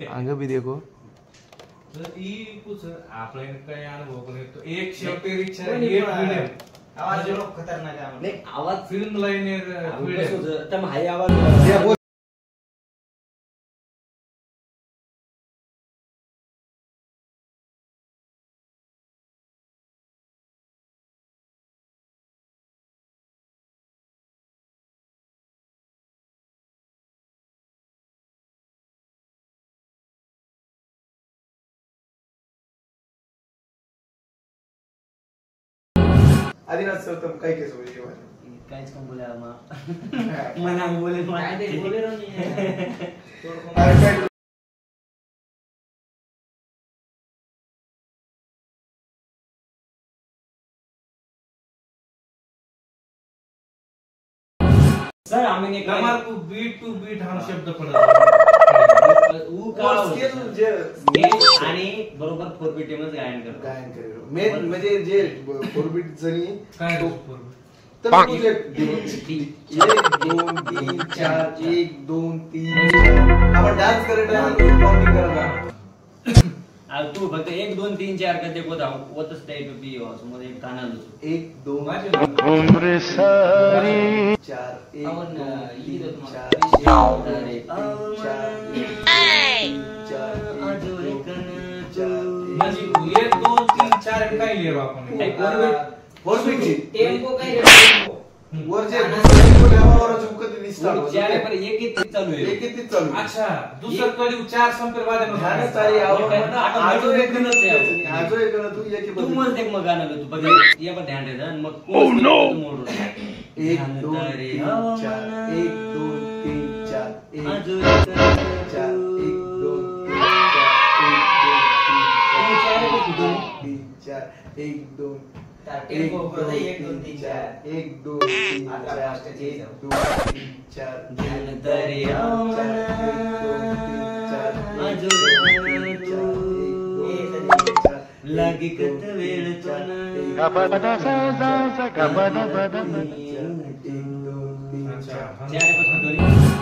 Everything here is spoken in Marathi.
आगे भी देखो कुछ आपने काय अनुभव करे तो एक शेवटी रिक्षा एक मिडियम आवाज जो खतरनाक आहे नाही आवाज फिल्म लाईनर मिडियम तम हाई आवाज आदिनाथ सर तुम काय केस बोले ये काहीच कोण बोले मना बोले काय ते बोले नाही सर आम्ही एक हमारे को बीट टू बीट हम शब्द पडत ऊ का स्किल जे आणि बरोबर 4 बीट मध्ये गायन करेल मेन म्हणजे जे 4 बीट जणी काय तर तुझे 1 2 3 4 1 2 3 4 आपण डान्स करत आहे काउंटिंग करत आहे तू फक्त 1 2 3 4 करते कोदा वतच ते टू बी समोर एक गाणं आलो 1 2 उम्र सारी 4 1 आपण 2 म्हणजे 1 2 3 4 काय लिहिलं आपण टेम्पो काय वर जे टेम्पो लेवावर चुकत दिसतात चार पर एक एक चालू आहे एक एक चालू अच्छा दुसरं कडी 4 संपेर वादन ध्यान चाली आजो एक नच आहे आजो एक न तू एक तू मग एक मग गाणं तू बघ या पण ध्यान दे मग कोण मोड 1 2 3 4 1 2 3 4 आजो 1 4 1 2 3 4 1 2 टेम्पो करते 1 2 3 4 1 2 3 4 1 2 3 4 ध्यान तरी आजो लागी कत वेळ तुन गबदा सा सा गबदा बदा अच्छा चार पासून